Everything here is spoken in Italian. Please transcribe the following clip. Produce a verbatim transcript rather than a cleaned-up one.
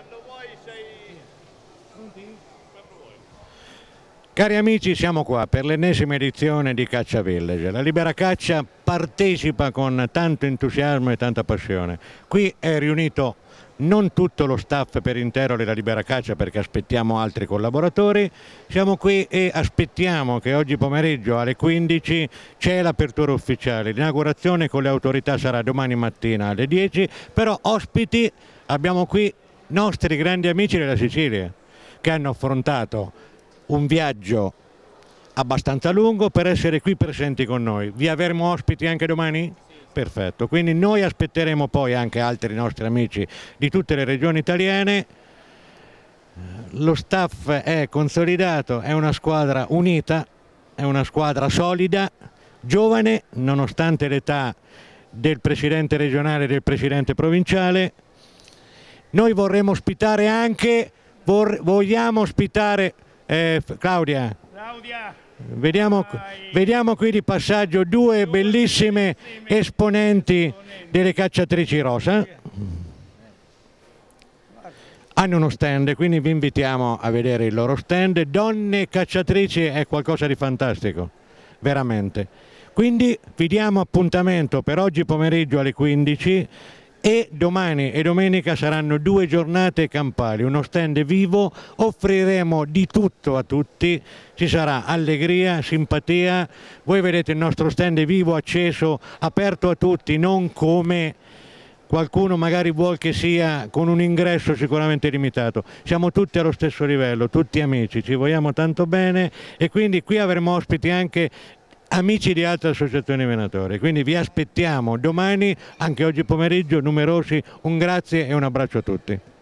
Cari amici, siamo qua per l'ennesima edizione di Caccia Village. La Libera Caccia partecipa con tanto entusiasmo e tanta passione. Qui è riunito non tutto lo staff per intero della Libera Caccia, perché aspettiamo altri collaboratori. Siamo qui e aspettiamo che oggi pomeriggio alle quindici c'è l'apertura ufficiale. L'inaugurazione con le autorità sarà domani mattina alle dieci, però ospiti abbiamo qui nostri grandi amici della Sicilia che hanno affrontato un viaggio abbastanza lungo per essere qui presenti con noi. Vi avremo ospiti anche domani? Perfetto, quindi noi aspetteremo poi anche altri nostri amici di tutte le regioni italiane. Lo staff è consolidato, è una squadra unita, è una squadra solida, giovane nonostante l'età del presidente regionale e del presidente provinciale. Noi vorremmo ospitare anche, vor, vogliamo ospitare Eh, Claudia, Claudia. Vediamo, vediamo qui di passaggio due bellissime esponenti delle cacciatrici rosa. Hanno uno stand, quindi vi invitiamo a vedere il loro stand. Donne cacciatrici è qualcosa di fantastico, veramente. Quindi vi diamo appuntamento per oggi pomeriggio alle quindici. E domani e domenica saranno due giornate campali, uno stand vivo, offriremo di tutto a tutti, ci sarà allegria, simpatia, voi vedete il nostro stand vivo, acceso, aperto a tutti, non come qualcuno magari vuol che sia con un ingresso sicuramente limitato. Siamo tutti allo stesso livello, tutti amici, ci vogliamo tanto bene e quindi qui avremo ospiti anche amici di altre associazioni venatori, quindi vi aspettiamo domani, anche oggi pomeriggio, numerosi. Un grazie e un abbraccio a tutti.